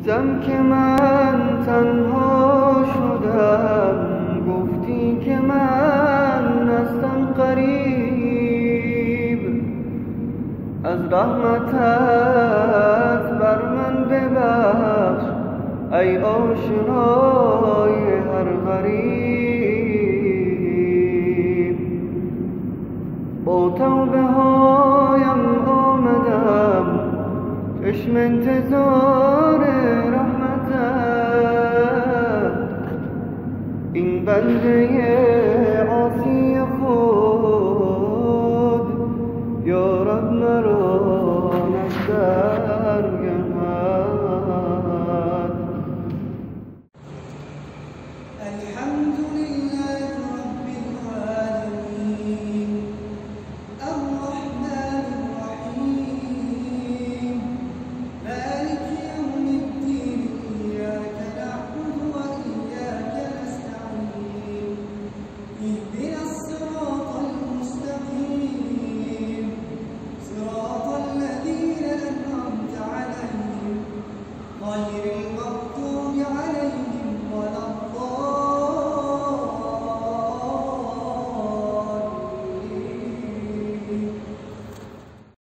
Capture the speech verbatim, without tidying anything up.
گفتم که من تنها شدم، گفتی که من هستم غریب. از رحمتت بر من ببخش ای آشنای هر غریب. با توبه هایم آمدم چشم انتظار رحمتت، این بنده عاصی خود یا رب مرا نزدرگه.